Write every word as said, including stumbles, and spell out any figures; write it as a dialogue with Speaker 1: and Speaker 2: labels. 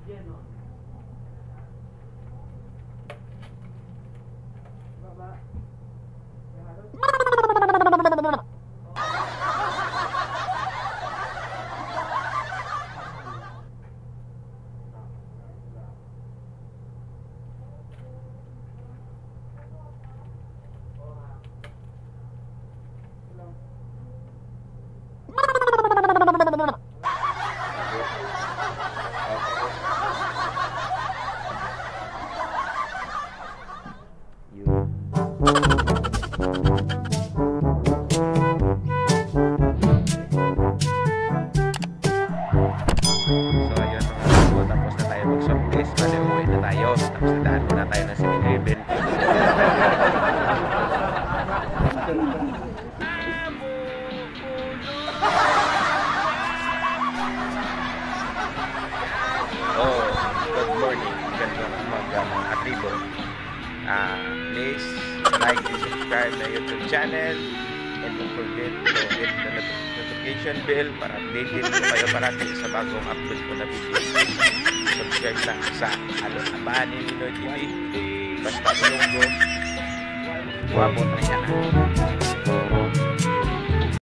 Speaker 1: Please like and subscribe na YouTube channel and don't forget to hit the notification bell para updated po kayo parati sa bagong upload ko na video. Subscribe lang sa Alon Abani Ninoy T V. Basta tulong ko, wabot na yan.